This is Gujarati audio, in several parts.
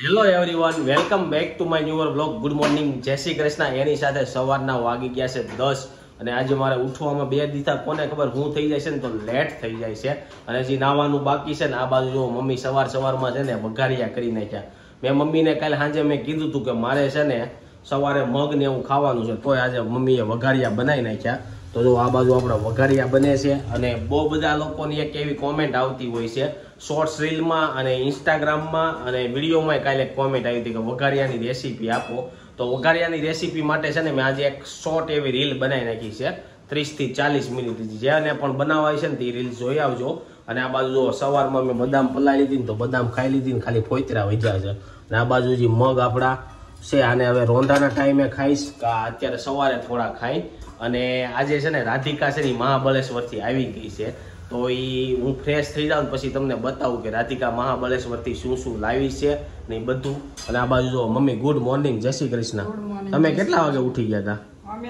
Hello everyone, welcome back to my newer blog. Good morning, જય શ્રી કૃષ્ણ. એની સાથે સવારના વાગી ગયા છે 10 અને આજે મારે ઉઠવામાં 2 દીધા. કોને ખબર હું થઈ જાય છે ને તો લેટ થઈ જાય છે અને હજી નાવાનું બાકી છે ને. આ બાજુ જો મમ્મી સવારમાં છે ને વઘારિયા કરી નાખ્યા. મેં મમ્મીને કાલે સાંજે મેં કીધું હતું કે મારે છે ને સવારે મગ ને એવું ખાવાનું છે, તોય આજે મમ્મીએ વઘારિયા બનાવી નાખ્યા. તો જો આ બાજુ આપણે વઘારિયા બને છે અને બહુ બધા લોકોની એક એવી કોમેન્ટ આવતી હોય છે શોર્ટ્સ રીલમાં અને ઇન્સ્ટાગ્રામમાં અને વિડીયોમાં. કાલે કોમેન્ટ આવી હતી કે વઘારિયાની રેસીપી આપો. તો વઘારિયાની રેસીપી માટે છે ને મેં આજે એક શોર્ટ એવી રીલ બનાવી નાખી છે 30 થી 40 મિનિટ. જેને પણ બનાવાય છે ને તે રીલ જોઈ આવજો. અને આ બાજુ જો સવારમાં મેં બદામ પલાળી લીધી ને તો બદામ ખાઈ લીધી ને ખાલી ફોતરા વધ્યા છે. અને આ બાજુ જે મગ આપણા છે આને હવે રોંધાના ટાઈમે ખાઈશ, અત્યારે સવારે થોડા ખાઈ. અને આજે છે ને રાધિકા છે ને મહાબળેશ્વરથી આવી ગઈ છે, તો એ હું ફ્રેશ થઈ જાઉં પછી તમને બતાવું કે રાધિકા મહાબળેશ્વરથી શું શું લાવી છે ને એ બધું. અને આ બાજુ જો મમ્મી ગુડ મોર્નિંગ, જય શ્રી કૃષ્ણ. તમે કેટલા વાગે ઉઠી ગયા હતા?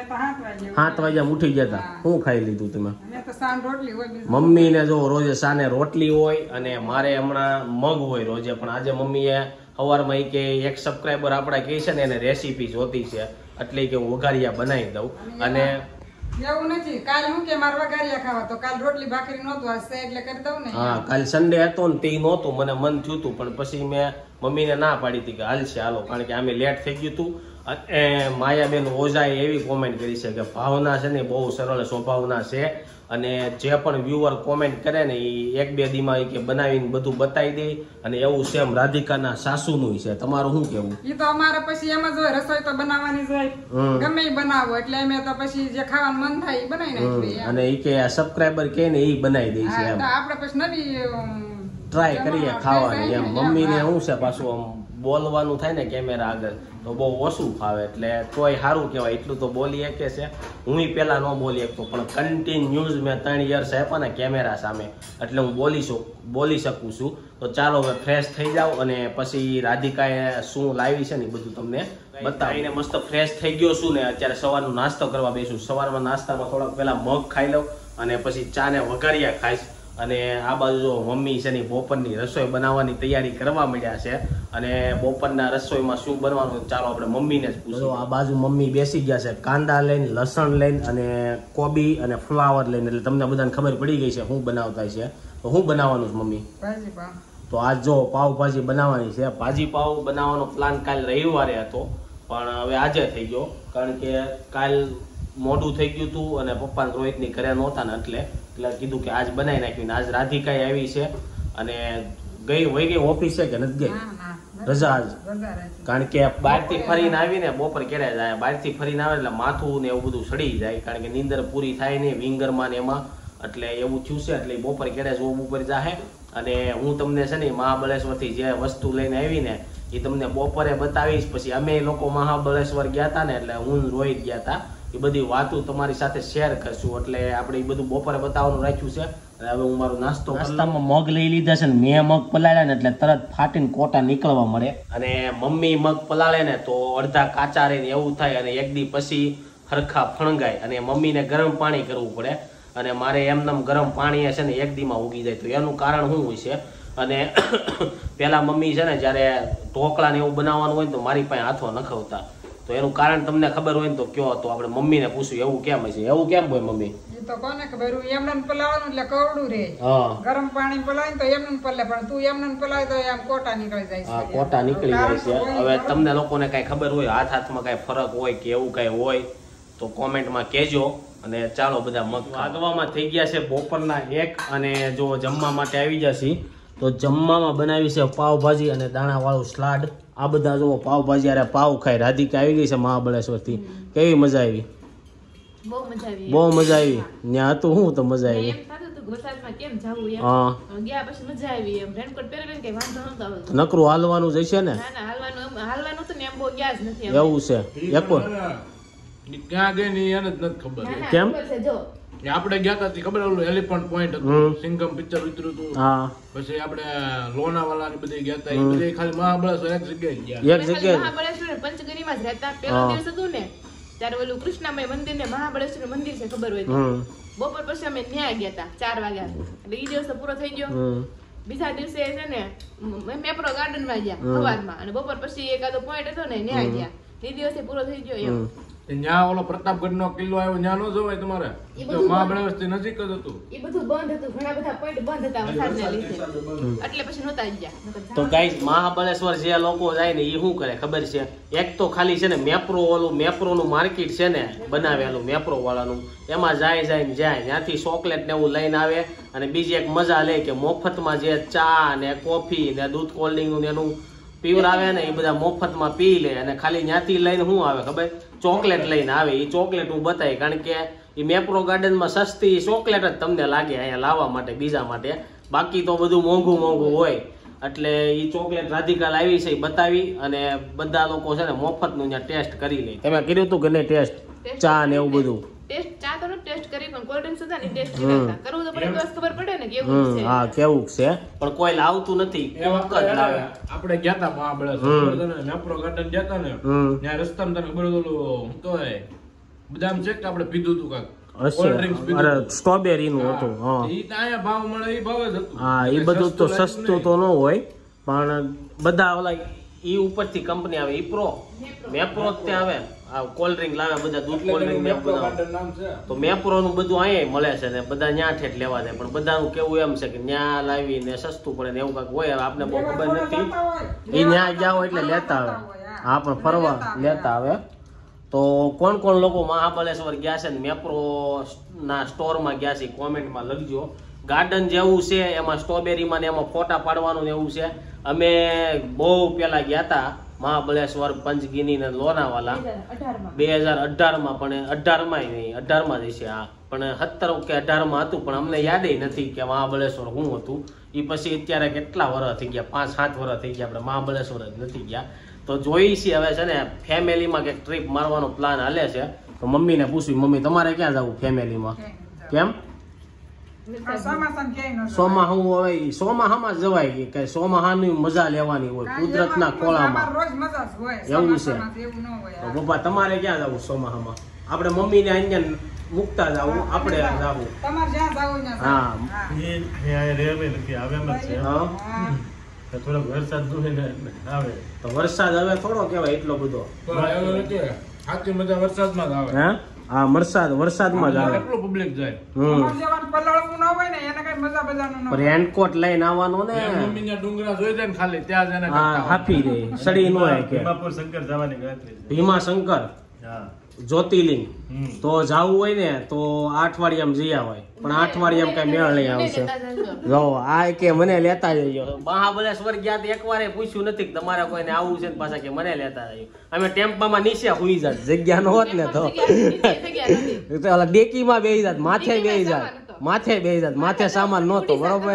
7 વાગ્યા ઉઠી ગયા હતા. શું ખાઈ લીધું તમે? મમ્મી ને જો રોજે સાને રોટલી હોય અને મારે હમણાં મગ હોય રોજે. પણ આજે મમ્મીએ સવારમાં કે એક સબસ્ક્રાઈબર આપણા કહે છે ને એને રેસીપી જોતી છે એટલે કે હું વઘારિયા બનાવી દઉં. અને એવું નથી, કાલ હું કે મારે વઘારિયા ખાવા, તો કાલ રોટલી ભાખરી નહોતું, આજ એટલે કરી દઉં ને. હા, કાલ સન્ડે હતો ને તે નહોતું, મને મન થયું હતું પણ પછી મેં મમ્મીને ના પાડી હતી કે હાલશે હાલો, કારણ કે આમે લેટ થઈ ગયું હતું. અને માયાબેન ઓઝાએ એવી કોમેન્ટ કરી છે કે ભાવના છે ને બહુ સરળ સ્વભાવના છે અને જે પણ વ્યુઅર કોમેન્ટ કરે ને એ 1-2 દીમાં કે બનાવીને બધું બતાવી દે. અને એવું સેમ રાધિકાના સાસુનું છે. તમારું શું કેવું? એ તો અમારે પછી એમ જ હોય, રસોઈ તો બનાવવાની જ હોય, ગમે એ બનાવો એટલે અમે તો પછી જે ખાવાનું મન થાય એ બનાવી નાખીએ. અને એ કે સબસ્ક્રાઈબર કે ને એ બનાવી દે છે એમ. આપણે પછી નવી ટ્રાય કરીએ ખાવાની એમ. મમ્મીને શું છે પાછું આમ બોલવાનું થાય ને કેમેરા આગળ તો બહુ ઓછું ફાવે, એટલે તોય સારું કહેવાય એટલું તો બોલી શકે છે. હું પેલા ન બોલી શકતો પણ કન્ટિન્યુઝ મેં 3 યર્સ આપ્યા ને કેમેરા સામે, એટલે હું બોલી શકું છું. તો ચાલો હવે ફ્રેશ થઈ જાવ અને પછી રાધિકાએ શું લાવી છે ને એ બધું તમને બતાવીને મસ્ત ફ્રેશ થઈ ગયો છું ને અત્યારે સવારનો નાસ્તો કરવા બેસું. સવારમાં નાસ્તામાં થોડાક પહેલા મગ ખાઈ લઉં અને પછી ચા ને વઘારિયા ખાઈશ. અને આ બાજુ જો મમ્મી છે ને બપોરની રસોઈ બનાવવાની તૈયારી કરવા માંડ્યા છે. અને બપોરના રસોઈમાં શું બનવાનું ચાલો આપણે મમ્મીને જ પૂછો. આ બાજુ મમ્મી બેસી ગયા છે કાંદા લઈને, લસણ લઈને અને કોબી અને ફ્લાવર લઈને, એટલે તમને બધાને ખબર પડી ગઈ છે શું બનાવતા છે. તો શું બનાવવાનું છે મમ્મી? તો આજ જો પાવભાજી બનાવવાની છે. ભાજી પાવ બનાવવાનો પ્લાન કાલ રવિવારે હતો પણ હવે આજે થઈ ગયો, કારણ કે કાલ મોડું થઈ ગયું હતું અને પપ્પા રોહિતની ઘરે નહોતા ને એટલે કીધું કે આજ બનાવી નાખ્યું. આજ રાધિકાએ આવી છે અને વહી ગઈ ઓફિસે કે નથી ગઈ? રજા આજ, કારણ કે બહારથી ફરીને આવીને બપોર કેળે જાય. બહારથી ફરીને આવે એટલે માથું ને એવું બધું સડી જાય, કારણ કે નીંદર પૂરી થાય નહીં વિંગરમાં ને એમાં, એટલે એવું થયું છે. એટલે બપોર કેળે જોબ ઉપર જાહે. અને હું તમને છે ને મહાબળેશ્વરથી જે વસ્તુ લઈને આવી ને એ તમને બપોરે બતાવીશ. પછી અમે લોકો મહાબળેશ્વર ગયા હતા ને એટલે હું રોહિત ગયા હતા, એ બધી વાતો તમારી સાથે શેર કરશું. એટલે આપણે એ બધું બપોરે બતાવવાનું રાખ્યું છે. અને હવે હું મારો નાસ્તામાં મગ લઈ લીધા છે ને મેં મગ પલાળ્યા ને એટલે તરત ફાટીને કોટા નીકળવા મળે. અને મમ્મી મગ પલાળે ને તો અડધા કાચા રહીને એવું થાય અને એક દી પછી હરખા ફણગાય અને મમ્મીને ગરમ પાણી કરવું પડે. અને મારે એમનેમ ગરમ પાણી છે ને એક દીમાં ઉગી જાય. તો એનું કારણ શું હોય છે? અને પેલા મમ્મી છે ને જયારે ઢોકળા ને એવું બનાવવાનું હોય ને તો મારી પાસે હાથો નખવતા. તો એનું કારણ તમને ખબર હોય ને તો કયો, તો આપણે મમ્મીને પૂછ્યું એવું કેમ હશે? એવું કેમ હોય મમ્મી? તો કોને ખબર, એમને પલાવવાનું એટલે કવડું રે. ગરમ પાણી પલાવી તો એમને પલે, પણ તું એમને પલાવી તો એમ કોટા નીકળી જાય છે. હા, કોટા નીકળી જાય છે. હવે તમને લોકોને કઈ ખબર હોય, હાથમાં કઈ ફરક હોય કે એવું કઈ હોય તો કોમેન્ટમાં કહેજો. અને ચાલો બધા મગ વાગવામાં થઈ ગયા છે બપોરના 1 અને જો જમવા માટે આવી જશે તો જમવામાં બનાવી છે પાવભાજી અને દાણાવાળું સલાડ. આ બધા જો પાવભાજી અરે પાવ ખાય. રાધિકા આવી ગઈ છે મહાબળેશ્વરથી. કેવી મજા આવી? બહુ મજા આવી. ત્યાં હતું શું તો મજા આવી? નકરું હાલવાનું જ છે ને? એવું છે? ક્યાં ગઈ ની એને જ નથી ખબર. કેમ? આપણે ગયા હતા ખબર, ઓલું એલિફન્ટ પોઈન્ટ હતું, સિંઘમ પિક્ચર ઉતર્યું હતું. પછી આપણે લોનાવાલા ની બધી ગયા હતા. એ બધી ખાલી મહાબળેશ્વર એક જગ્યાએ ગયા. એક જગ્યાએ મહાબળેશ્વર પંચગનીમાં જ રહેતા. પેલો દિવસ હતું ને ત્યારે ઓલું કૃષ્ણામાઈ મંદિર ને મહાબળેશ્વર મંદિર છે ખબર હોય તો. બપોર પછી અમે ત્યાં ગયા હતા 4 વાગ્યા, એટલે એ દિવસ પૂરો થઈ ગયો. બીજા દિવસે છે ને મેપ્રો ગાર્ડન માં ગયા સવારમાં અને બપોર પછી એકાદો પોઈન્ટ હતો ને ત્યાં ગયા એ દિવસે પૂરો થઈ ગયો એમ ત્યાં ઓલો પ્રતાપગઢ નો કિલ્લો આવ્યો ત્યાં નો જોવાય તમારે મહાબળેશ્વર થી નજીક જ હતું એ બધું બંધ હતું ઘણા બધા પોઈન્ટ બંધ હતા વરસાદના લીધે એટલે પછી નહોતા ગયા તો ગાઈસ મહાબળેશ્વર જે લોકો જાય ને એ શું કરે ખબર છે એક તો ખાલી છે ને મેપ્રો નું માર્કેટ છે ને બનાવેલું મેપ્રો વાળાનું એમાં જાય ત્યાંથી ચોકલેટ ને એવું લઈને આવે અને બીજી એક મજા લે કે મફતમાં જે ચા ને કોફી ને દૂધ કોલ્ડ ડ્રિંક એનું પીવરાવે ને એ બધા મફતમાં પી લે અને ખાલી ત્યાંથી લઈને શું આવે ખબર ચોકલેટ લઈને આવે એ ચોકલેટ હું બતાવી કારણ કે એ મેપ્રો ગાર્ડનમાં સસ્તી ચોકલેટ જ તમને લાગે અહીંયા લાવવા માટે બીજા માટે બાકી તો બધું મોંઘું હોય એટલે એ ચોકલેટ રાધિકા લાવી છે એ બતાવી અને બધા લોકો છે ને મફતનું ત્યાં ટેસ્ટ કરી લે તમે કર્યું હતું કે નહીં ટેસ્ટ ચા ને એવું બધું ચા તો ટેસ્ટ કરી પણ કોલ્ડ ડ્રિંક્સ હતા ને ટેસ્ટ કર્યા કરવું તો પડે તો ખબર પડે ને કેવું છે હા કેવું છે પણ કોઈ લાવતું નથી આપણે ગયા તા મહાબળેશ્વર મેપ્રો ગાર્ડન ગયા તા ને ત્યાં રસ્તામાં તને ખબર હતું તો બદામ છે કે આપણે પીધું હતું કાક સ્ટ્રોબેરી નું હતું ભાવ મળે એ ભાવ જ હતું હા એ બધું તો સસ્તું તો ન હોય પણ બધા ઓલા ઈ ઉપરથી કંપની આવે ઈપ્રો મેપ્રો ત્યાં આવે આ કોલ્ડ ડ્રિંક લાવે બધા દૂધ કોલ્ડ ડ્રિંક તો મેપ્રો નું બધું અહીંયા મળે છે ને બધા ન્યા ઠેઠ લેવા જાય પણ બધાનું કેવું એમ છે કે ન્યા લાવી ને સસ્તું પડે ને એવું કાંઈક હોય આપને બહુ ખબર નથી એ ન્યા જાઓ એટલે લેતા આવે હા પણ ફરવા લેતા આવે તો કોણ લોકો મહાબળેશ્વર ગયા છે ને મેપ્રો ના સ્ટોરમાં ગયા છે કોમેન્ટમાં લખજો ગાર્ડન જેવું છે એમાં સ્ટ્રોબેરીમાં ને એમાં ફોટા પાડવાનું એવું છે અમે બહુ પેલા ગયા હતા મહાબળેશ્વર પંચગીની ને લોનાવાલા 2018 પણ 18માં જ છે હા પણ 17 કે 18 હતું પણ અમને યાદ નથી કે મહાબળેશ્વર શું હતું એ પછી અત્યારે કેટલા વર્ષ થઈ ગયા 5-7 વર્ષ થઈ ગયા આપણે મહાબળેશ્વર જ નથી ગયા તો જોઈ છીએ હવે છે ને ફેમિલીમાં કંઈક ટ્રીપ મારવાનો પ્લાન હાલે છે તો મમ્મીને પૂછ્યું મમ્મી તમારે ક્યાં જવું ફેમિલીમાં કેમ સોમાહામાં જવાય કે સોમાહાની મજા લેવાની હોય કુદરતના ખોળામાં એવું છે તો પપ્પા તમારે ક્યાં જવું સોમાહામાં આપણે મમ્મીને અહીંયા મુકતા જવું આપણે જવું તો વરસાદ હવે થોડો કેવાય એટલો બધો સાચી મજા વરસાદમાં જ આવે હા વરસાદમાં જ આવે એટલું પબ્લિક જાય રેનકોટ લઈને આવવાનો ને મમ્મીના ડુંગરા જોઈ જાય ને ખાલી ત્યાં જ એને હાફી રે સડી નો કે શંકર જવાની ગણતરી ભીમાશંકર જ્યોતિર્લિંગ તો જાવું હોય ને તો 8 વાડિયામાં જઈ આવાય પણ 8 વાડિયામાં કઈ મેળ નહીં આવશે જો આ કે મને લેતા જજો મહાબળેશ્વર ગયા તો એકવારે પૂછ્યું નથી કે તમારે કોઈને આવવું છે ને પાછા કે મને લેતા જજો અમે ટેમ્પામાં નીચે હુઈ જાત જગ્યા ન હોત ને તો ઓલા ડેકીમાં બેહી જાત માથે માથે સામાન નહોતો બરોબર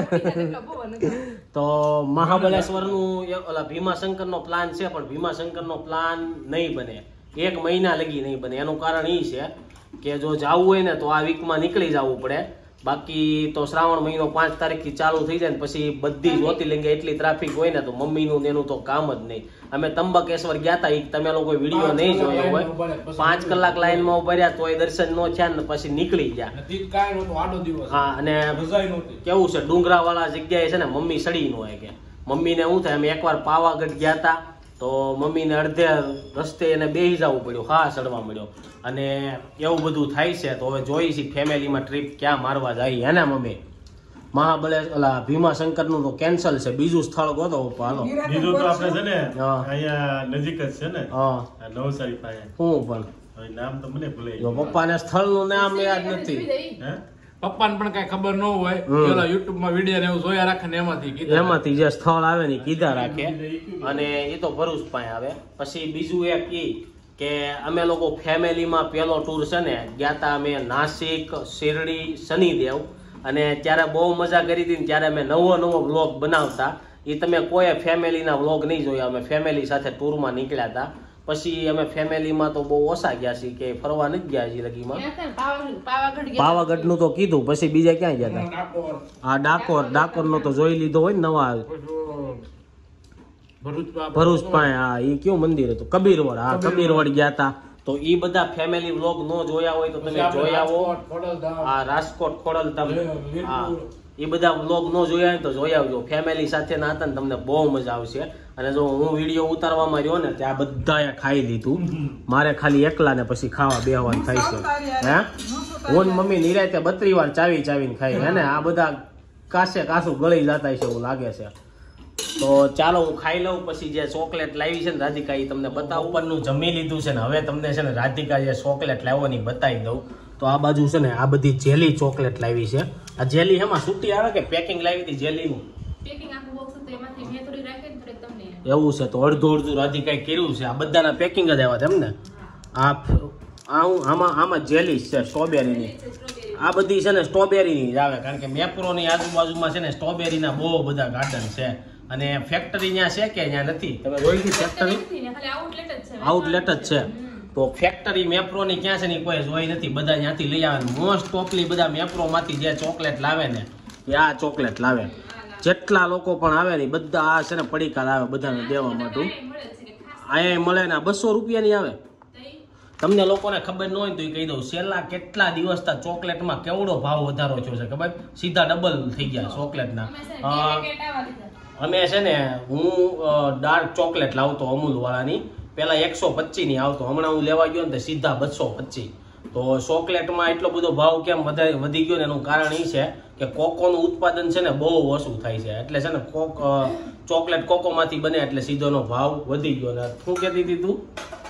તો મહાબળેશ્વર નું ઓલા ભીમાશંકર નો પ્લાન છે પણ ભીમાશંકર નો પ્લાન નહીં બને 1 મહિના લગી નહીં બને એનું કારણ એ છે કે જો જવું હોય ને તો આ વીકમાં નીકળી જવું પડે બાકી તો શ્રાવણ મહિનો 5 તારીખથી ચાલુ થઈ જાય ને પછી બધી જ્યોતિર્લિંગે એટલી ટ્રાફિક હોય ને તો મમ્મીનું એનું તો કામ જ નહીં અમે ત્રંબકેશ્વર ગયા હતા તમે લોકો વિડીયો નહીં જોયો હોય 5 કલાક લાઈનમાં ઉભા રહ્યા તોય દર્શન નો થયા ને પછી નીકળી ગયા હા અને કેવું છે ડુંગરા વાળા જગ્યાએ છે ને મમ્મી સડી નો હોય કે મમ્મીને શું થાય અમે એકવાર પાવાગઢ ગયા હતા તો મમ્મીને અડધે રસ્તે એને બેસી જવું પડ્યું હા ચડવા મળ્યો અને એવું બધું થાય છે તો હવે જોઈ છીએ ફેમિલીમાં ટ્રીપ ક્યાં મારવા જાય હે ને મમ્મી મહાબળેશ્વર ભીમાશંકર નું તો કેન્સલ છે બીજું સ્થળ ગોતો હાલો બીજું તો આપણે છે ને અહીંયા નજીક જ છે ને નવસારી પાસે હું પણ નામ તો મને ભૂલાઈ ગયું પપ્પાને સ્થળ નું નામ યાદ નથી પપ્પાને પણ કઈ ખબર ન હોય પેલા યુટ્યુબ માં વિડીયો ને એવું જોયા રાખે ને એમાંથી જે સ્થળ આવે ને કીધા રાખે અને એ તો ભરૂચ પાસે આવે પછી બીજું એક ઈ કે અમે લોકો ફેમિલીમાં પેલો ટૂર છે ને ગયા તા અમે નાસિક શિરડી શનિદેવ અને ત્યારે બહુ મજા કરી હતી ત્યારે અમે નવો વ્લોગ બનાવતા એ તમે કોઈ ફેમિલીના વ્લોગ નહીં જોયા અમે ફેમિલી સાથે ટૂરમાં નીકળ્યા હતા પછી અમે ફેમિલીમાં તો બહુ ઓછા ગયા છીએ કે ફરવા નથી ગયા હજી લગીમાં પાવાગઢ નું તો કીધું પછી બીજા ક્યાં ગયા હતા ડાકોર નો તો જોઈ લીધો હોય ને નવા ભરૂચ પાસે હા એ કયું મંદિર હતું કબીરવડ કબીરવડ ગયા હતા તો એ બધા ફેમિલી વ્લોગ નો જોયા હોય તો તમે જોઈ આવો આ રાજકોટ ખોડલધામ એ બધા વ્લોગ ન જોયા હોય તો જોઈ આવજો. ફેમિલી સાથેના હતા ને તમને બહુ મજા આવશે. અને જો હું વિડીયો ઉતારવામાં રહ્યો ને ત્યાં બધાએ ખાઈ લીધું. મારે ખાલી એકલા ને પછી ખાવા બેહવાનું થાય છે. હે હું મમ્મી નિરાતે 32 વાર ચાવીને ખાઈ હે ને. આ બધા કાસું ગળી જતા છે એવું લાગે છે. તો ચાલો હું ખાઈ લઉં. પછી જે ચોકલેટ લાવી છે ને રાધિકા એ તમને બતાવું. ઉપરનું જમી લીધું છે ને હવે તમને છે ને રાધિકા જે ચોકલેટ લાવ્યો ને બતાવી દઉં. તો આ બાજુ છે ને આ બધી જેલી ચોકલેટ લાવી છે. આ જેલી એમાં છૂટી આવે કે પેકિંગ લાવી હતી જેલીનું? એવું છે તો અડધું રાધિકાએ કર્યું છે. આ બધાના પેકિંગ જ આવ્યા છે એમ ને. આમાં જેલી છે સ્ટ્રોબેરીની. આ બધી છે ને સ્ટ્રોબેરીની જ આવે કારણ કે મેપ્રોની આજુબાજુમાં છે ને સ્ટ્રોબેરીના બહુ બધા ગાર્ડન છે. અને ફેક્ટરી ત્યાં છે કે ત્યાં નથી? તમે જોઈ હતી ફેક્ટરી? આઉટલેટ જ છે. તો ફેક્ટરી મેપ્રોની ક્યાં છે ને કોઈ જોઈ નથી. બધા ત્યાંથી લઈ આવે. મોસ્ટ ઓફલી બધા મેપ્રોમાંથી જે ચોકલેટ લાવે ને એ આ ચોકલેટ લાવે. જેટલા લોકો પણ આવે ને બધા આ છે ને પડીકા લાવે બધાને દેવા માટે. અહીંયા મળે ને 200 રૂપિયાની આવે. તમને લોકોને ખબર ન હોય તો એ કહી દઉં. છેલ્લા કેટલા દિવસથી ચોકલેટમાં કેવડો ભાવ વધારો થયો છે ખબર? સીધા ડબલ થઈ ગયા ચોકલેટના. અમે છે ને હું ડાર્ક ચોકલેટ લાવતો અમૂલ વાળાની. પેલા 125 ની આવતો. હમણાં હું લેવા ગયો ને તો સીધા 225. તો ચોકલેટમાં એટલો બધો ભાવ કેમ વધી ગયો ને એનું કારણ એ છે કે કોકોનું ઉત્પાદન છે ને બહુ ઓછું થાય છે. એટલે છે ને ચોકલેટ કોકોમાંથી બને એટલે સીધોનો ભાવ વધી ગયો. ને શું કહેતી હતી તું?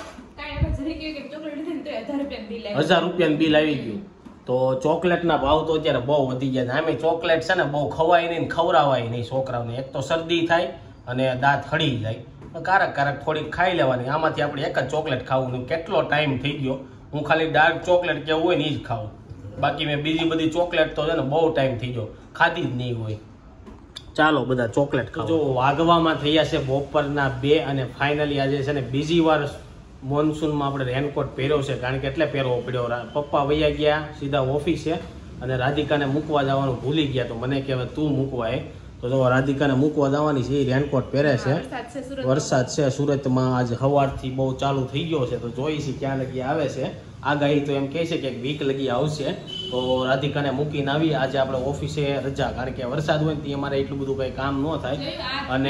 1000 રૂપિયાનું બિલ આવી ગયું. તો ચોકલેટના ભાવ તો અત્યારે બહુ વધી ગયા. આમે ચોકલેટ છે ને બહુ ખવાય નહીં, ખવડાવાય નહીં છોકરાઓને. એક તો શરદી થાય અને દાંત હળી જાય. કારક થોડીક ખાઈ લેવાની. આમાંથી આપણે એક જ ચોકલેટ ખાવું. કેટલો ટાઈમ થઈ ગયો હું ખાલી ડાર્ક ચોકલેટ કેવું હોય ને એ જ ખાવું. બાકી મેં બીજી બધી ચોકલેટ તો છે ને બહુ ટાઈમ થઈ ગયો ખાધી જ નહીં હોય. ચાલો બધા ચોકલેટ ખાઓ. જો વાગવામાં થયા છે બપોરના 2 અને ફાઇનલી આજે છે ને બીજી વાર મોન્સૂનમાં આપણે રેનકોટ પહેર્યો છે. કારણ કે એટલે પહેરવો પડ્યો. પપ્પા વૈયા ગયા સીધા ઓફિસે અને રાધિકાને મૂકવા જવાનું ભૂલી ગયા. તો મને કહેવાય તું મૂકવા એ. તો જો રાધિકાને મૂકવા જવાની છે એ રેનકોટ પહેરે છે. વરસાદ છે સુરતમાં આજ સવારથી બહુ ચાલુ થઈ ગયો છે. તો જોઈશી ક્યાં લગી આવે છે. આગાહી તો એમ કહે છે કે વીક લગી આવશે. તો રાધિકાને મૂકીને આવી. આજે આપણે ઓફિસે રજા કારણ કે વરસાદ હોય ને અમારે એટલું બધું કઈ કામ ન થાય. અને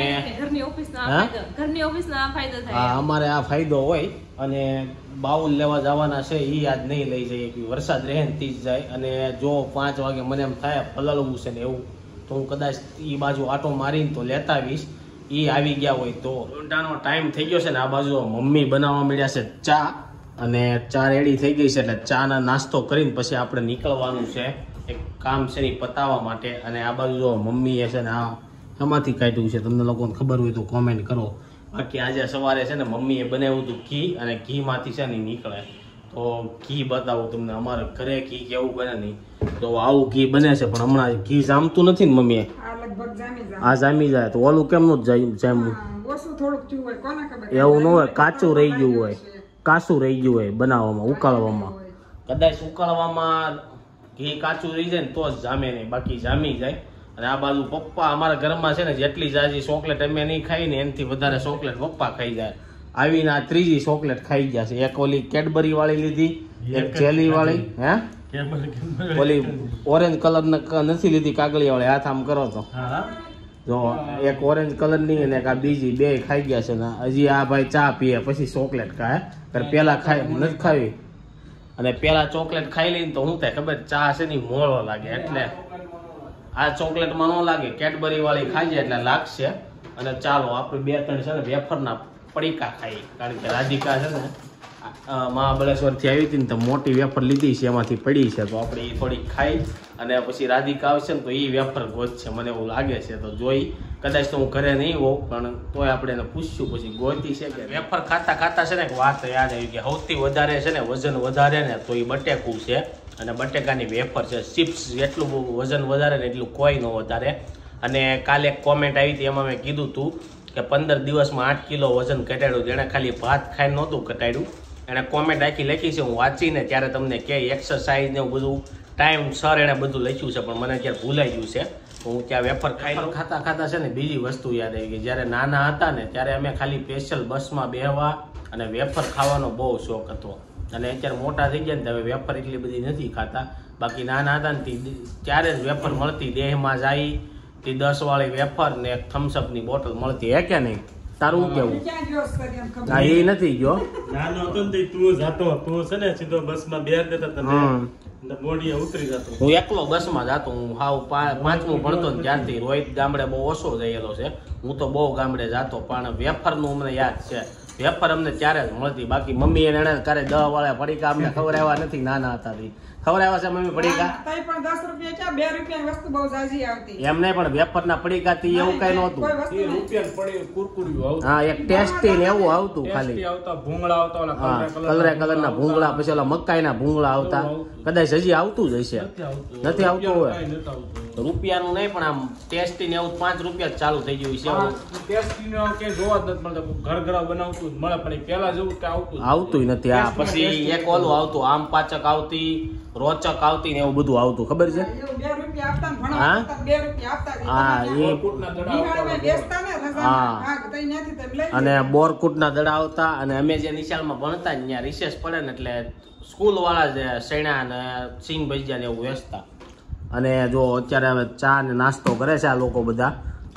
હા અમારે આ ફાયદો હોય. અને બાઉલ લેવા જવાના છે એ આજ નહીં લઈ જઈએ. વરસાદ રહે ને તી જ જાય. અને જો 5 વાગે મને એમ થાય પલળવું છે ને એવું તો હું કદાચ એ બાજુ આટો મારીને તો લેતા આવીશ. એ આવી ગયા હોય તો. ઊંડાનો ટાઈમ થઈ ગયો છે ને આ બાજુ મમ્મી બનાવવા મળ્યા છે ચા. અને ચા રેડી થઈ ગઈ છે એટલે ચાના નાસ્તો કરીને પછી આપણે નીકળવાનું છે એક કામ છે ને પતાવવા માટે. અને આ બાજુ જો મમ્મીએ છે ને આ એમાંથી કાઢ્યું છે. તમને લોકોને ખબર હોય તો કોમેન્ટ કરો. બાકી આજે સવારે છે ને મમ્મીએ બનાવ્યું હતું ઘી અને ઘીમાંથી છે ને નીકળે. તો ઘી બતાવું તમને. અમારે ઘરે ઘી કેવું બને નહીં. તો આવું ઘી બને છે પણ હમણાં ઘી જામતું નથી ને મમ્મીએ. આ જામી જાય તો ઓલું કેમનું જામ્યું? એવું ન હોય કાચું રહી ગયું હોય. કાચું રહી ગયું હોય બનાવવામાં ઉકાળવામાં. કદાચ ઉકાળવામાં ઘી કાચું રહી જાય ને તો જ જામે નહીં. બાકી જામી જાય. અને આ બાજુ પપ્પા અમારા ઘરમાં છે ને જેટલી જાજી ચોકલેટ અમે નહીં ખાઈ ને એનાથી વધારે ચોકલેટ પપ્પા ખાઈ જાય. આવીને આ 3જી ચોકલેટ ખાઈ ગયા છે. એક ઓલી કેડબરી વાળી લીધી, એક જેલી વાળી. હે ઓલી ઓરેન્જ કલર નથી લીધી કાગળિયા વાળી. હાથ આમ કરો તો જો એક ઓરેન્જ કલર ની અને એક આ બીજી 2 ખાઈ ગયા છે ને હજી આ ભાઈ ચા પીએ પછી ચોકલેટ ખાય. પેલા નથી ખાવી. અને પેલા ચોકલેટ ખાઈ લઈને તો શું થાય ખબર? ચા છે ને મોળો લાગે. એટલે આ ચોકલેટમાં ન લાગે. કેડબરી વાળી ખાઈ જાય એટલે લાગશે. અને ચાલો આપણે 2-3 છે ને વેફરના પડીકા ખાઈ. કારણ કે રાધિકા છે ને મહાબળેશ્વરથી આવી હતી ને તો મોટી વેફર લીધી છે એમાંથી પડી છે. તો આપણે એ થોડીક ખાઈ અને પછી રાધિકા આવશે ને તો એ વેફર ગોતશે મને એવું લાગે છે. તો જોઈ કદાચ તો હું ઘરે નહીં હોઉં પણ તોય આપણે એને પૂછ્યું પછી ગોતી છે કે વેફર ખાતા છે ને એક વાત યાદ આવી કે સૌથી વધારે છે ને વજન વધારે ને તો એ બટેકું છે. અને બટેકાની વેફર છે. ચિપ્સ જેટલું વજન વધારે ને એટલું કોઈ ન વધારે. અને કાલે એક કોમેન્ટ આવી હતી એમાં મેં કીધું હતું કે 15 દિવસમાં 8 કિલો વજન ઘટાડ્યું. જેણે ખાલી ભાત ખાઈને નહોતું ઘટાડ્યું. એણે કોમેન્ટ આખી લખી છે. હું વાંચીને ત્યારે તમને કે એક્સરસાઇઝ ને બધું ટાઈમ સર એણે બધું લખ્યું છે પણ મને અત્યારે ભૂલાઈ ગયું છે. તો હું ત્યાં વેફર ખાતા છે ને બીજી વસ્તુ યાદ આવી ગઈ. જ્યારે નાના હતા ને ત્યારે અમે ખાલી સ્પેશિયલ બસમાં બેહવા અને વેફર ખાવાનો બહુ શોખ હતો. અને અત્યારે મોટા થઈ ગયા ને હવે વેફર એટલી બધી નથી ખાતા. બાકી નાના હતા ને ત્યારે જ વેફર મળતી, દેહમાં જાય તે 10 વાળી વેફર ને એક થમ્સઅપ ની બોટલ મળતી. હે કે નહીં? તારું કેવું? હા, એ નથી ગયો. નાનો હતો ને તું જાતો, તું છે ને સીધો બસમાં બેર દેતા તને બોડી ઉતરી જતો. હું એકલો બસમાં જાતો. હું હાવ 5મું ભણતો ને ત્યારથી રોહિત ગામડે બહુ ઓછો ગયેલો છે. હું તો બહુ ગામડે જાતો, પણ વેફરનું અમને યાદ છે. વેફર અમને ત્યારે જ મળતી. બાકી મમ્મી એને ક્યારે 10 વાળા પડીકા અમને ખવડાવ્યા નથી. નાના હતા ખવડાવ્યા છે મમ્મી પડીકા? એમ નહીં, પણ વેફરના પડીકા થી એવું કઈ નહોતું. હા, એક ટેસ્ટી ને એવું આવતું ખાલી. કલરે કલર ના ભૂંગળા, પછી ઓલા મકાઈ ના ભૂંગળા આવતા. કદાચ હજી આવતું જ હશે. નથી આવતું હોય રૂપિયાનું નહીં, પણ આમ ટેસ્ટી ને એવું 5 રૂપિયા ચાલુ થઈ ગયું છે. ઘર ઘર બનાવતું મળે, પણ પેલા જેવું કે આવતું નથી. હા, પછી એક ઓલું આવતું આમ પાચક આવતી, રોચક આવતી ને એવું બધું આવતું. ખબર છે? અને બોરકૂટ ના દડા આવતા. અને અમે જે નિશાળમાં ભણતા ને ત્યાં રિસેસ પડે ને એટલે સ્કૂલ વાળા જે સૈણા ને સિંગ ભજીયા ને એવું વેચતા. અને જો અત્યારે હવે ચા ને નાસ્તો કરે છે આ લોકો બધા,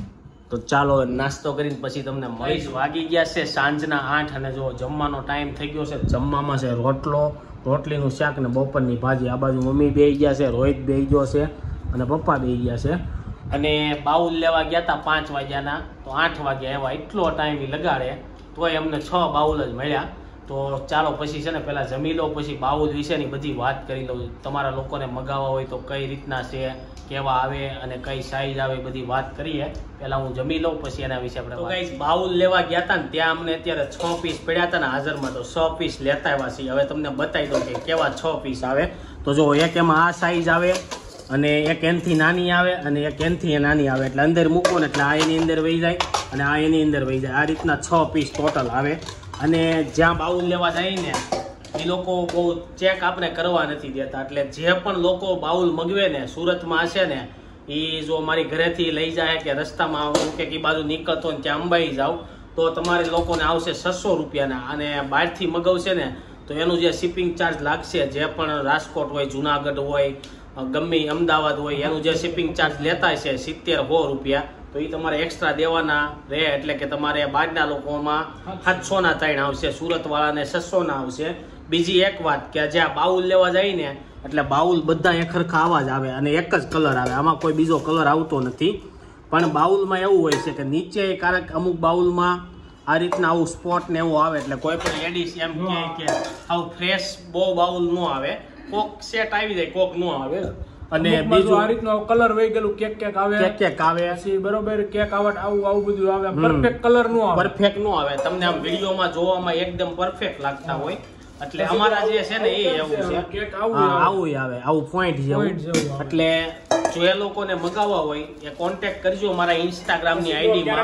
તો ચાલો નાસ્તો કરીને પછી તમને મળીશ. વાગી ગયા છે સાંજના 8 અને જો જમવાનો ટાઈમ થઈ ગયો છે. જમવામાં છે રોટલો, રોટલીનું શાક ને બપોરની ભાજી. આ બાજુ મમ્મી બેહી ગયા છે, રોહિત બેહી ગયો છે અને પપ્પા બેહી ગયા છે. અને બાઉલ લેવા ગયા હતા 5 વાગ્યાના, તો 8 વાગ્યા એવા. એટલો ટાઈમ લગાડે તોય અમને 6 બાઉલ જ મળ્યા. તો ચાલો પછી છે ને પેલા જમી લો, પછી બાઉલ વિશેની બધી વાત કરી લઉં. તમારા લોકોને મગાવવા હોય તો કઈ રીતના છે, કેવા આવે અને કઈ સાઈઝ આવે, બધી વાત કરીએ. પેલા હું જમી લઉં, પછી એના વિશે આપણે ગાઈસ બાઉલ લેવા ગયા હતા ને ત્યાં અમને અત્યારે 6 પીસ પડ્યા હતા ને હાજરમાં, તો 6 પીસ લેતા આવ્યા છીએ. હવે તમને બતાવી દઉં કે કેવા 6 પીસ આવે. તો જો એક એમાં આ સાઈઝ આવે, અને એક એનથી નાની આવે, અને એક એનથી નાની આવે. એટલે અંદર મૂકો ને એટલે આ એની અંદર વહી જાય અને આ એની અંદર વહી જાય. આ રીતના 6 પીસ ટોટલ આવે. અને જ્યાં બાઉલ લેવા જાય ને એ લોકો બહુ ચેક આપણે કરવા નથી દેતા. એટલે જે પણ લોકો બાઉલ મગવે ને સુરતમાં હશે ને, એ જો મારી ઘરેથી લઈ જાય કે રસ્તામાં હું કે બાજુ નીકળતો ને ત્યાં અંબાઈ જાવ, તો તમારે લોકોને આવશે 600 રૂપિયાના. અને બહારથી મગાવશે ને તો એનું જે શિપિંગ ચાર્જ લાગશે, જે પણ રાજકોટ હોય, જુનાગઢ હોય, ગમે અમદાવાદ હોય, એનું જે શિપિંગ ચાર્જ લેતા છે 70-100 રૂપિયા, તો એ તમારે એક્સ્ટ્રા દેવાના રહે. એટલે કે તમારે બહારના લોકોમાં 700 ના 3 આવશે, સુરત વાળાને 600 ના આવશે. બીજી એક વાત કે જ્યાં બાઉલ લેવા જાય ને એટલે બાઉલ બધા એક સરખા આવા જ આવે અને એક જ કલર આવે. આમાં કોઈ બીજો કલર આવતો નથી. પણ બાઉલમાં એવું હોય છે કે નીચે ક્યારેક અમુક બાઉલમાં આ રીતના આવું સ્પોટ ને એવું આવે. એટલે કોઈ પણ લેડીઝ એમ કે આવું ફ્રેશ બહુ બાઉલ ન આવે, કોક સેટ આવી જાય, કોક ન આવે. અને બીજું આ રીતનો કલર વહી ગયેલું કેક આવે પછી બરોબર કેક આવટ આવું બધું આવે. પરફેક્ટ કલર નો આવે, પરફેક્ટ નો આવે. તમને આમ વિડીયોમાં જોવામાં એકદમ પરફેક્ટ લાગતા હોય. એટલે અમારા જે છે ને એ એવું છે, કેક આવું આવે, આવું પોઈન્ટ જેવું. એટલે જો એ લોકોને મગાવવા હોય એ કોન્ટેક્ટ કરજો મારા ઇન્સ્ટાગ્રામ ની આઈડીમાં.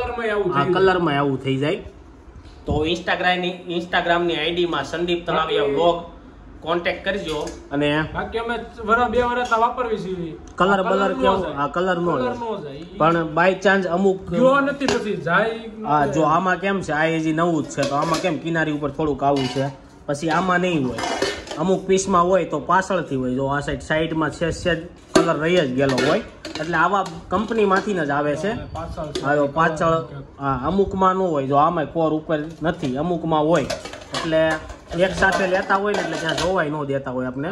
આ કલરમાં આવું થઈ જાય તો ઇન્સ્ટાગ્રામ ની આઈડીમાં સંદીપ તળાવિયા વ્લોગ કોન્ટેક્ટ કરજો. અને બાકી અમે વરા 2 વર્ષ વાપરવી છે. કલર કેવું આ કલર નો પણ બાય ચાન્સ અમુક જો નથી પછી જાય. હા, જો આમાં કેમ છે, આ હજી નવું જ છે તો આમાં કેમ કિનારી ઉપર થોડુંક આવું છે, પછી આમાં નહીં હોય. અમુક પીસમાં હોય તો પાછળથી હોય. જો આ સાઈડમાં છે કલર રહી જ ગયેલો હોય. એટલે આવા કંપનીમાંથી જ આવે છે. પાછળ અમુકમાં ન હોય. જો આમાં કોર ઉપર નથી, અમુકમાં હોય. એટલે એક સાથે લેતા હોય ને એટલે ત્યાં જોવાય ન દેતા હોય આપણે.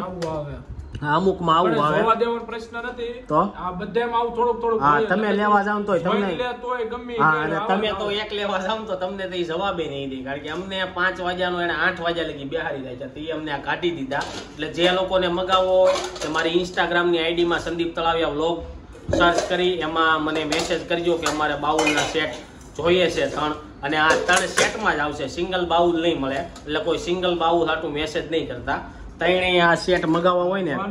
અમુકમાં આવું આવે જોવા દેવાનો પ્રશ્ન નથી. તો આ બધામાં આવું થોડુંક હા, તમે લેવા જાવ તો તમને ગમે. હા, અને તમે તો એક લેવા જાવ તો તમને તો જવાબે નહીં દે. કારણ કે અમને 5 વાગ્યાનો એને 8 વાગ્યા લગી બેહારી જાય છે. તો એ અમને આ કાઢી દીધા. એટલે જે લોકોને મગાવવો હોય તે મારી ઇન્સ્ટાગ્રામ ની આઈડીમાં સંદીપ તળાવિયા વ્લોગ સર્ચ કરી એમાં મને મેસેજ કરજો કે અમારે બાઉલના સેટ જોઈએ છે 3. અને આ 3 સેટમાં જ આવશે, સિંગલ બાઉલ નહીં મળે. એટલે કોઈ સિંગલ બાઉલ હાટું મેસેજ નહીં કરતા. 3 આ સેટ મગાવવા હોય ને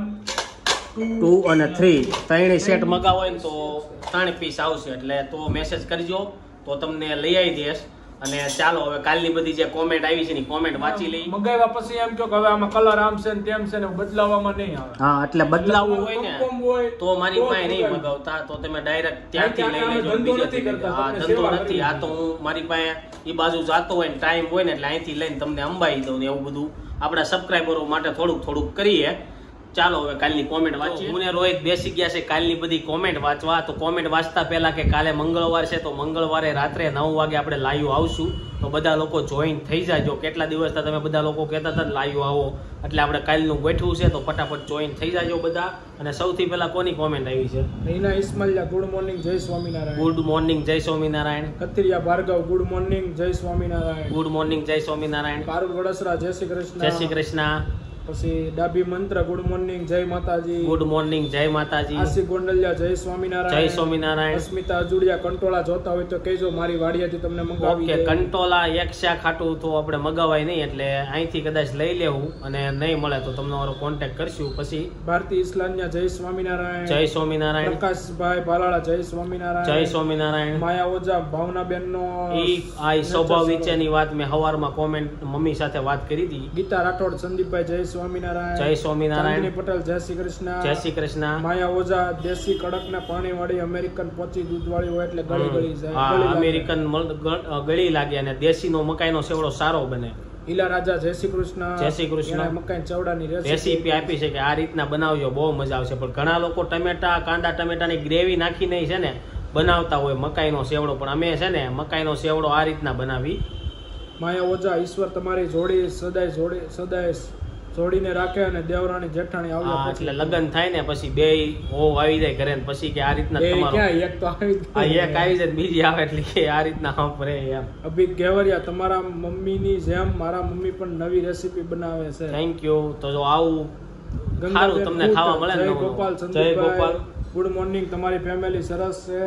2 અને 3 3 સેટ મગાવવા હોય ને તો 3 પીસ આવશે. એટલે તો મેસેજ કરજો તો તમને લઈ આવી દઈશ. અને ચાલો હવે કાલની બધી જે કોમેન્ટ આવી છે ને કોમેન્ટ વાંચી લઈ. મગાવ્યા પછી એમ કહો કે હવે આમાં કલર આમ છે ને તેમ છે ને બદલાવવામાં નહીં આવે. હા એટલે બદલાવવું હોય ને હોય તો મારી પાસે નહીં મગાવતા, તો તમે ડાયરેક્ટ ત્યાંથી લઈ લેજો. હા ધંધો નથી, આ તો હું મારી પાસે એ બાજુ જાતો હોય ને ટાઈમ હોય ને એટલે અહીંથી લઈને તમને અંબાઈ દઉં ને એવું બધું આપણા સબસ્ક્રાઈબરો માટે થોડુંક કરીએ. ચાલો હવે કાલની કોમેન્ટ વાંચીએ. હું ને રોહિત બેસી ગયા છે કાલની બધી કોમેન્ટ વાંચવા. તો કોમેન્ટ વાંચતા પહેલા કે કાલે મંગળવાર છે, તો મંગળવારે રાત્રે 9 વાગે આપણે લાઈવ આવશું, તો બધા લોકો જોઈન થઈ જાજો. કેટલા દિવસથી તમે બધા લોકો કહેતા હતા લાઈવ આવો, એટલે આપણે કાલનું ગોઠવું છે, તો ફટાફટ જોઈન થઈ જાજો બધા. અને સૌથી પહેલા કોની કોમેન્ટ આવી છે? રીના ઇસ્માઇલિયા, ગુડ મોર્નિંગ, જય સ્વામિનારાયણ. ગુડ મોર્નિંગ, જય સ્વામિનારાયણ. કતિરિયા ભાર્ગવ, ગુડ મોર્નિંગ, જય સ્વામિનારાયણ. ગુડ મોર્નિંગ, જય સ્વામિનારાયણ. પારુલ વડસરા, જય શ્રી કૃષ્ણ. જય શ્રી કૃષ્ણ. પછી ડાબી મંત્ર, ગુડ મોર્નિંગ, જય માતાજી. ગુડ મોર્નિંગ, જય માતાજી. આશી ગોંડલિયા, જય સ્વામિનારાયણ. જય સ્વામિનારાયણ. અસ્મિતા અજુડિયા, કંટોળા જોતા હોય તો કહેજો, મારી વાડિયાથી તમને મંગાવી ઓકે. કંટોલા એક શાક ખાટું તો આપણે મગાવાય નહીં, એટલે અહીંથી કદાચ લઈ લેવું, અને નહીં મળે તો તમને મારો કોન્ટેક્ટ કરશું. પછી ભારતી ઇસ્લામિયા, જય સ્વામિનારાયણ. જય સ્વામિનારાયણ. પ્રકાશભાઈ ભાલાળા, જય સ્વામિનારાયણ. જય સ્વામિનારાયણ. માયા ઓઝા, ભાવનાબેન નો આ સ્વભાવ વિશેની વાત મેં સવારમાં કોમેન્ટ મમ્મી સાથે વાત કરી હતી. ગીતા રાઠોડ, સંદીપભાઈ, જય સ્વામિનારાયણ. જય સ્વામિનારાયણ. ચાંદની પટેલ, જય શ્રી કૃષ્ણ. જય શ્રી કૃષ્ણ. માયા ઓઝા, દેશી કડક ના પાણી વાળી અમેરિકન પોચી દૂધ વાળી હોય એટલે ગળી જાય. અમેરિકન ગળી લાગે અને દેશી નો મકાઈ નો સેવડો સારો બને. ઈલા રાજા, જય શ્રી કૃષ્ણ. જય શ્રી કૃષ્ણ. મકાઈ ચવડાની રેસીપી આપી છે કે આ રીતના બનાવજો, બહુ મજા આવશે. પણ ઘણા લોકો ટમેટા, કાંદા ટમેટાની ગ્રેવી નાખીને છે ને બનાવતા હોય મકાઈનો સેવડો, પણ અમે છે ને મકાઈનો સેવડો આ રીતના બનાવી. માયા ઓઝા, ઈશ્વર તમારી જોડી સદાય જોડીને રાખે અને દેવરાણી જેઠાણી આવ્યા એટલે લગ્ન થાય ને પછી બે હોવ આવી જાય ઘરે, પછી કે આ રીતના તમારો એક તો આવી એક આવી જાય બીજી આવે, એટલે કે આ રીતના વાપરે એમ. અભિક ગેવરિયા, તમારા મમ્મીની જેમ મારા મમ્મી પણ નવી રેસીપી બનાવે છે. Thank you. તો જો આવું સારું તમને ખાવા મળે ને. જય ગોપાલ, જય ગોપાલ. ગુડ મોર્નિંગ, તમારી ફેમિલી સરસ છે.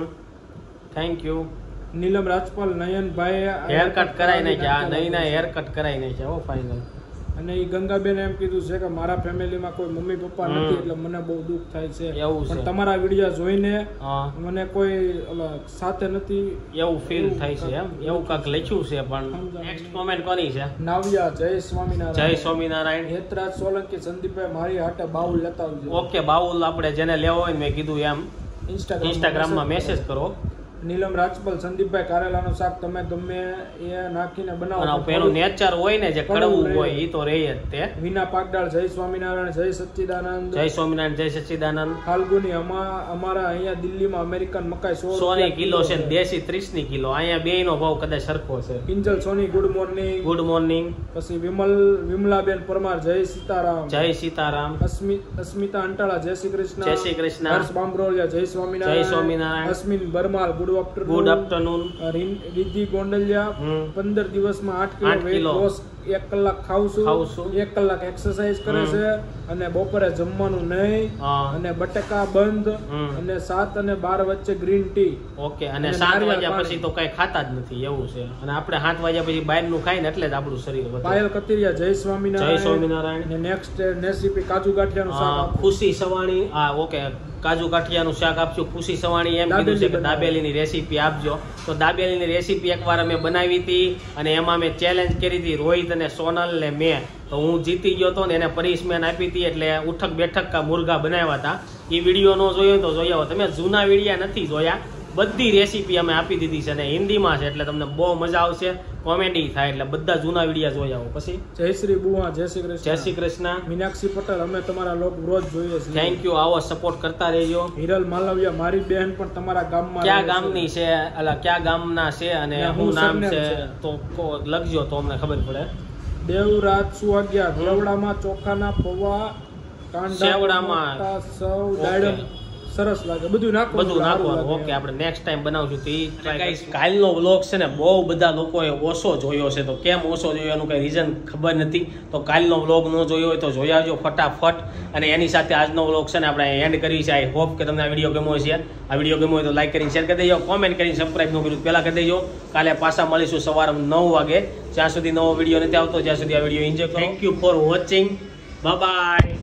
Thank you. નીલમ રાજપાલ, નયનભાઈ હેર કટ કરાઈ નાખ્યા. નહીં ના હેર કટ કરાઈ નાખ્યા હો ફાઇનલ. અને એ ગંગાબેન એમ કીધું છે કે મારા ફેમિલીમાં કોઈ મમ્મી પપ્પા નથી, એટલે મને બહુ દુઃખ થાય છે. એવું છે. પણ તમારા વિડીયો જોઈને મને કોઈ સાથે નથી એવું ફીલ થાય છે એમ. એવું કાંક લખ્યું છે. પણ નેક્સ્ટ કોમેન્ટ કોની છે? નાવ્યા, જય સ્વામિનારાયણ. જય સ્વામિનારાયણ. હેતરાજ સોલંકી, સંદીપભાઈ, મારી હાટે બાઉલ લેતા આવજો. ઓકે. બાઉલ આપણે જેને લેવો હોય મેં કીધું એમ ઇન્સ્ટાગ્રામમાં મેસેજ કરો. નીલમ રાજપાલ, સંદીપભાઈ, કારેલાનું શાક તમે ગમે એ નાખીને બનાવો. પેલું નેચર હોય ને જે કડવું હોય એ તો રહે જ તે. વિના પાકડાળ, જય સ્વામિનારાયણ. જય સચ્ચિદાનંદ. જય સ્વામિનારાયણ. જય સચ્ચિદાનંદ. ફાલ્ગુની, અમારા અહીંયા દિલ્હીમાં અમેરિકન મકાઈ 100 કિલો છે, દેશી 30 કિલો. અહીંયા બે નો ભાવ કદાચ સરખો છે. Kinjal Soni, good morning. Good morning. પછી વિમલાબેન પરમાર, જય સીતારામ. જય સીતારામ. અસ્મિતા અંટાળા, જય શ્રી કૃષ્ણ. જય શ્રી કૃષ્ણ. હર્ષ બામરોલિયા, જય સ્વામિનારાયણ. જય સ્વામિનારાયણ. Asmin Barmal, good afternoon. રિદ્ધિ ગોંડલિયા, 15 દિવસમાં 8 કિલો વેટ લોસ. 1 કલાક ખાઉં છું, 1 કલાક એક્સરસાઇઝ કરે છે, અને બપોરે જમવાનું નહીં, અને બટેકા બંધ, અને 7 અને 12 વચ્ચે ગ્રીન ટી. ઓકે. અને 7 વાગ્યા પછી તો કઈ ખાતા જ નથી એવું છે. અને આપણે 7 વાગ્યા પછી બહારનું ખાઈને એટલે જ આપણું શરીર વધે. પાયલ કતિરિયા, જય સ્વામિનારાયણ. જય સ્વામિનારાયણ. અને નેક્સ્ટ રેસીપી કાજુ ગાંઠિયાનું શાક. ખુશી સવાણી. ઓકે. કાજુ ગાંઠિયાનું શાક આપશું. ખુશી સવાણી એમ કીધું છે કે દાબેલીની રેસીપી આપજો. તો દાબેલીની રેસીપી એકવાર અમે બનાવી હતી, અને એમાં મેં ચેલેન્જ કરી હતી રોહિત અને સોનલ ને મેં. તો હું જીતી ગયો હતો ને એને પનિશમેન્ટ આપી હતી, એટલે ઉઠક બેઠક કા મુર્ગા બનાવ્યા હતા. એ વિડીયો ન જોયો તો જોઈ આવો. તમે જૂના વિડીયા નથી જોયા, બધી રેસીપી અમે આપી દીધી છે, અને હિન્દીમાં છે, એટલે તમને બહુ મજા આવશે. કોમેડી થાય એટલે બધા જૂના વિડીયા જોઈ આવો. પછી જયશ્રી બુવા, જય શ્રી કૃષ્ણ. જય શ્રી કૃષ્ણ. મીનાક્ષી પટેલ, અમે તમારા લોક રોજ જોઈએ છીએ. Thank you. આવો સપોર્ટ કરતા રહેજો. હિરલ માલવિયા, મારી બહેન પણ તમારા ગામમાં. ક્યાં ગામની છે? ક્યાં ગામના છે અને શું નામ છે તો લખજો તો અમને ખબર પડે. દેવરાજ સુવાગ્યા, કેવડામાં ચોખાના પૌવા, કાંડા, સેવડામાં સૌ દાડમ સરસ લાગે. બધું નાખવાનું. ઓકે. આપણે નેક્સ્ટ ટાઈમ બનાવશું. તો કાલનો વ્લોગ છે ને બહુ બધા લોકોએ ઓછો જોયો છે. તો કેમ ઓછો જોયો એનું કઈ રીઝન ખબર નથી. તો કાલનો વ્લોગ ન જોયો હોય તો જોઈ આવજો ફટાફટ. અને એની સાથે આજનો વ્લોગ છે ને આપણે એન્ડ કરી છે. આઈ હોપ કે તમને આ વિડીયો ગમ્યો છે. આ વિડીયો ગમ્યો હોય તો લાઈક કરીને શેર કરી દેજો, કોમેન્ટ કરીને સબસ્ક્રાઈબ ન કર્યું પહેલા કરી દેજો. કાલે પાછા મળીશું સવારે 9 વાગે. જ્યાં સુધી નવો વિડીયો નથી આવતો ત્યાં સુધી આ વિડીયો એન્જોય કરો. Thank you for watching. Bye by.